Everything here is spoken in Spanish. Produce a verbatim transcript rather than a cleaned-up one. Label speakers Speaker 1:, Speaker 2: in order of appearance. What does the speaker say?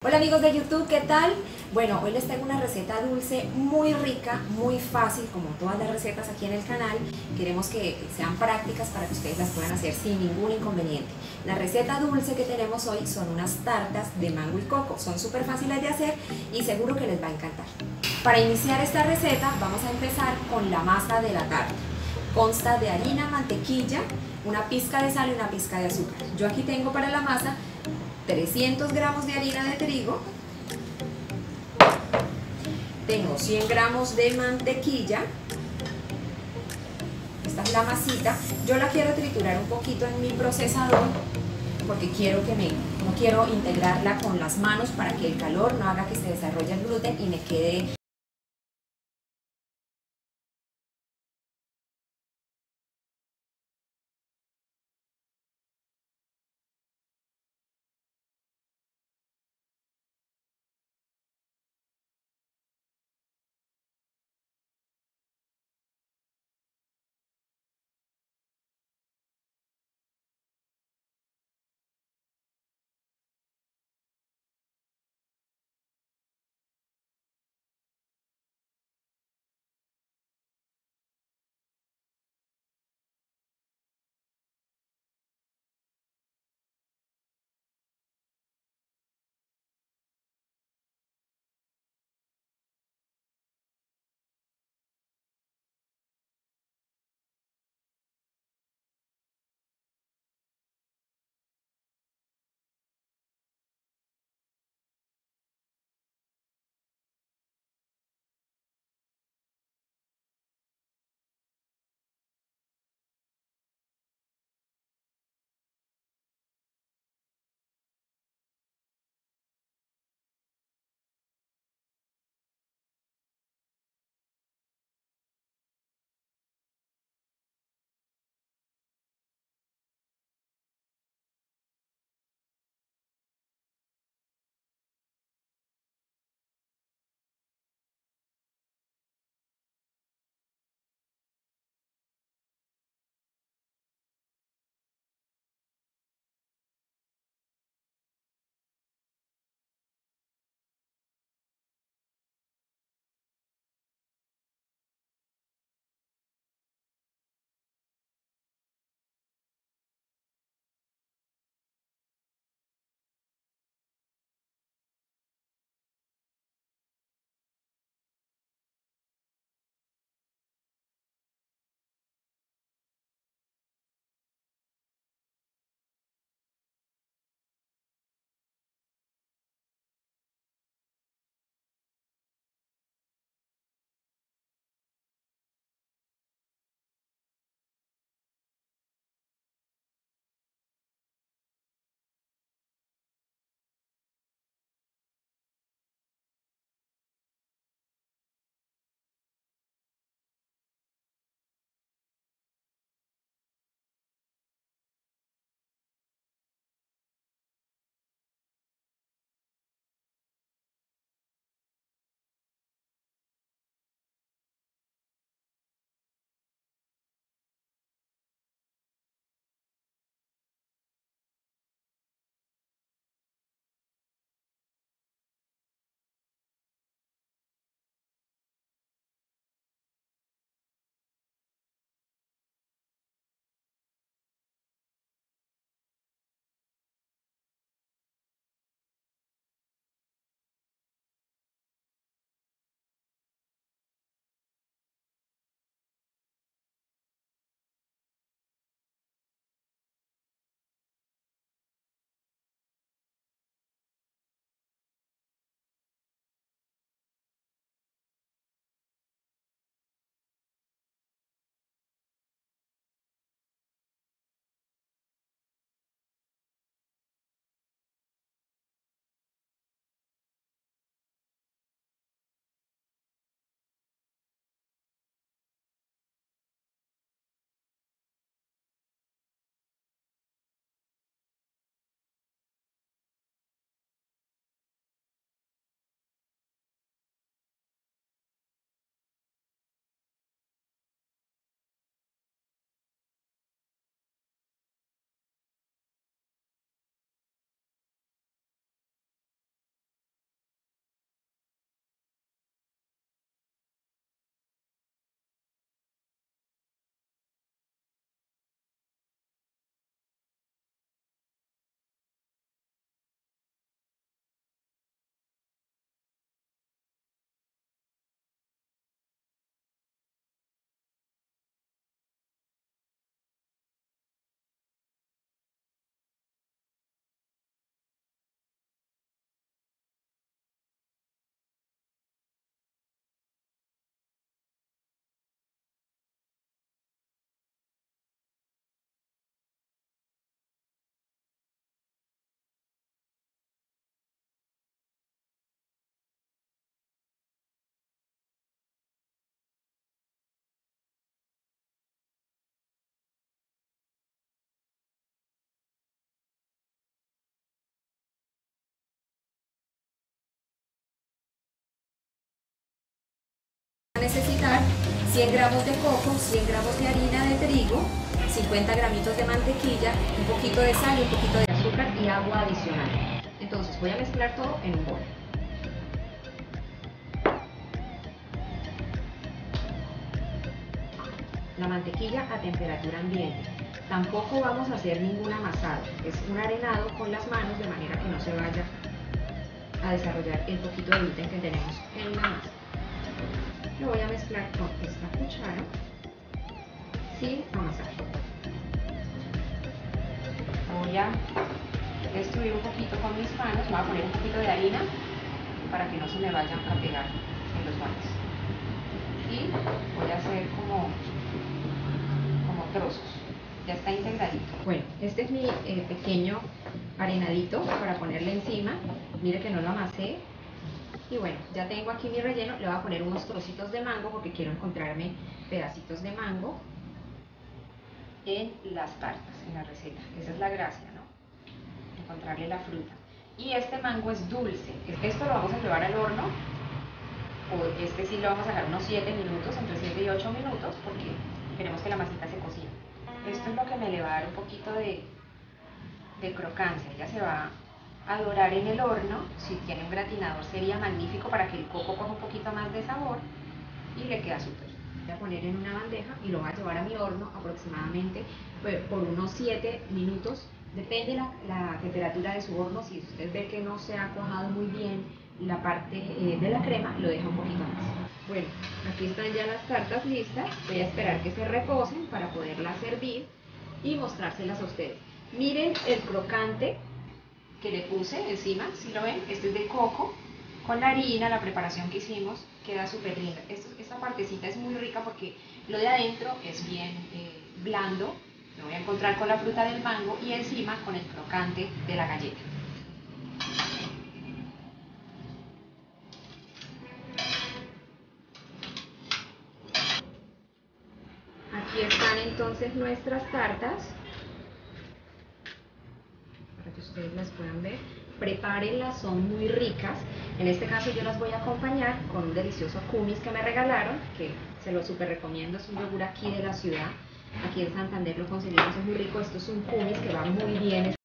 Speaker 1: Hola amigos de YouTube, ¿qué tal? Bueno, hoy les tengo una receta dulce muy rica, muy fácil, como todas las recetas aquí en el canal. Queremos que sean prácticas para que ustedes las puedan hacer sin ningún inconveniente. La receta dulce que tenemos hoy son unas tartas de mango y coco. Son súper fáciles de hacer y seguro que les va a encantar. Para iniciar esta receta vamos a empezar con la masa de la tarta. Consta de harina, mantequilla, una pizca de sal y una pizca de azúcar. Yo aquí tengo para la masa trescientos gramos de harina de trigo, tengo cien gramos de mantequilla, esta es la masita, yo la quiero triturar un poquito en mi procesador porque quiero que me, no quiero integrarla con las manos para que el calor no haga que se desarrolle el gluten y me quede necesitar cien gramos de coco, cien gramos de harina de trigo, cincuenta gramitos de mantequilla, un poquito de sal y un poquito de azúcar y agua adicional. Entonces voy a mezclar todo en un bol. La mantequilla a temperatura ambiente. Tampoco vamos a hacer ningún amasado, es un arenado con las manos de manera que no se vaya a desarrollar el poquito de gluten que tenemos en la masa. Lo voy a mezclar con esta cuchara sin amasar. Voy a destruir un poquito con mis manos, voy a poner un poquito de harina para que no se me vayan a pegar en los bordes. Y voy a hacer como, como trozos. Ya está integradito. Bueno, este es mi eh, pequeño arenadito para ponerle encima. Mire que no lo amasé. Y bueno, ya tengo aquí mi relleno. Le voy a poner unos trocitos de mango porque quiero encontrarme pedacitos de mango en las tartas, en la receta. Esa es la gracia, ¿no? Encontrarle la fruta. Y este mango es dulce. Esto lo vamos a llevar al horno. O este sí lo vamos a dejar unos siete minutos, entre siete y ocho minutos, porque queremos que la masita se cocine. Esto es lo que me le va a dar un poquito de, de crocancia. Ya se va a dorar en el horno. Si tiene un gratinador sería magnífico para que el coco coja un poquito más de sabor y le queda súper. Voy a poner en una bandeja y lo voy a llevar a mi horno aproximadamente por unos siete minutos. Depende la, la temperatura de su horno. Si usted ve que no se ha cuajado muy bien la parte eh, de la crema, lo deja un poquito más. Bueno, aquí están ya las tartas listas. Voy a esperar que se reposen para poderlas servir y mostrárselas a ustedes. Miren el crocante que le puse encima, si lo ven, este es de coco, con la harina, la preparación que hicimos, queda súper linda. Esto, esta partecita es muy rica porque lo de adentro es bien eh, blando, me voy a encontrar con la fruta del mango y encima con el crocante de la galleta. Aquí están entonces nuestras tartas, para que ustedes las puedan ver. Prepárenlas, son muy ricas. En este caso yo las voy a acompañar con un delicioso kumis que me regalaron, que se lo súper recomiendo, es un yogur aquí de la ciudad. Aquí en Santander lo conseguimos, es muy rico. Esto es un kumis que va muy bien.